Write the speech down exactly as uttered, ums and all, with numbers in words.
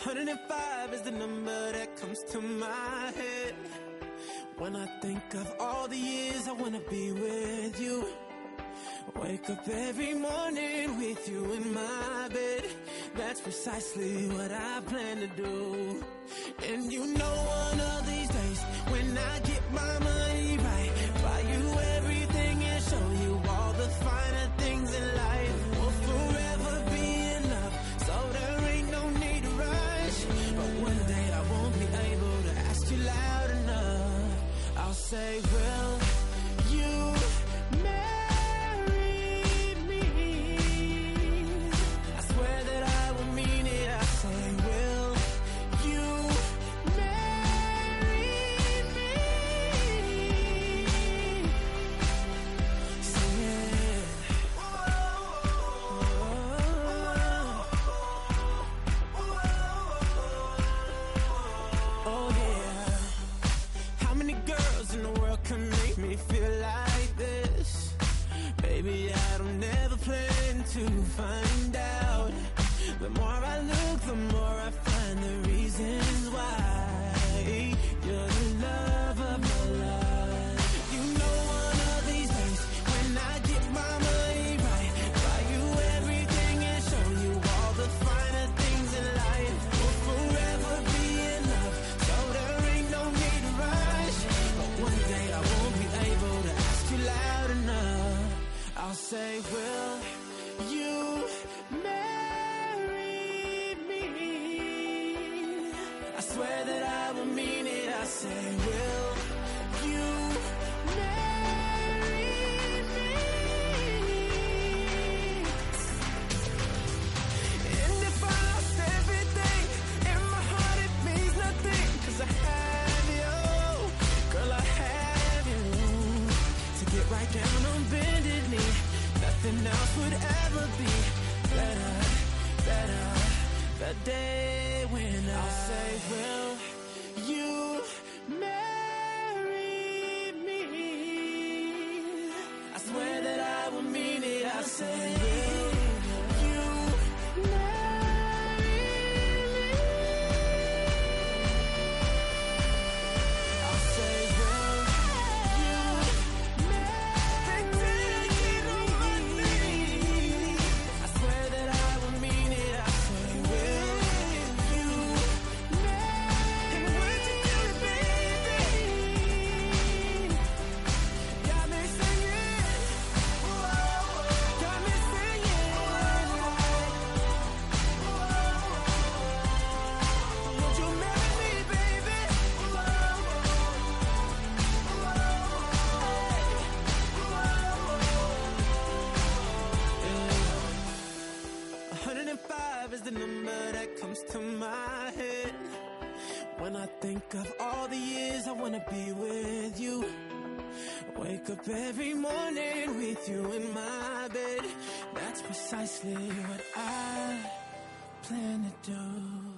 hundred five is the number that comes to my head when I think of all the years I wanna be with you. Wake up every morning with you in my bed. That's precisely what I plan to do. And you know one of these days, when I get my money right, buy you everything and show you all the finer things in life. We'll forever be in love, so there ain't no need to rush. But one day I won't be able to ask you loud enough. I'll say, will you marry me? I swear that I will mean it. I say, will you marry me? Sing it. Oh yeah. How many girls in the world can make me feel like this? Baby, I don't ever plan to find out. The more I look, the more I find the reasons why you're the love of my life. You know one of these days, when I get my money right, buy you everything and show you all the finer things in life. We'll forever be in love, so there ain't no need to rush. But one day I won't be able to ask you loud enough. I'll say, will you marry me? I swear that I will mean it. I say, will you marry me? And if I lost everything, in my heart it means nothing, 'cause I have you, girl, I have you. To get right down on bended knee, nothing else would ever be better, better. The day when I'll say, will you marry me? I swear that I will mean it. I say, will you marry me? I'll say, will you marry me? I swear that I will mean it. I say, will you marry me? And would you do it, baby? Got me singing, got me singing. Would you marry me, baby? one hundred five is the number that comes to my head when I think of all the years I wanna be with you. Wake up every morning with you in my bed. That's precisely what I plan to do.